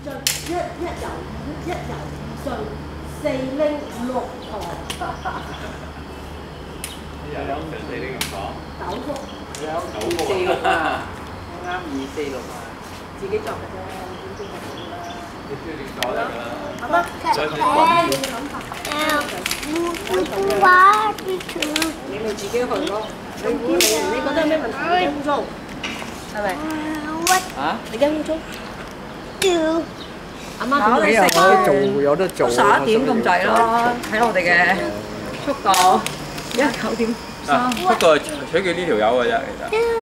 進，一遊進，4拎6堂。 有4拎6堂。 9幅。 有246啊，啱246啊， 自己作嘅啫，點知係點啦？ 你決定咗得㗎啦。 好嗎？ 想點講你嘅諗法。你咪自己去咯。你覺得有咩問題？你驚污糟，係咪？ 嚇？ 你驚污糟？阿媽我哋食有得做， 都11點咁滯咯，睇我哋嘅速度，9點3。 不過取決呢條友嘅啫，其實。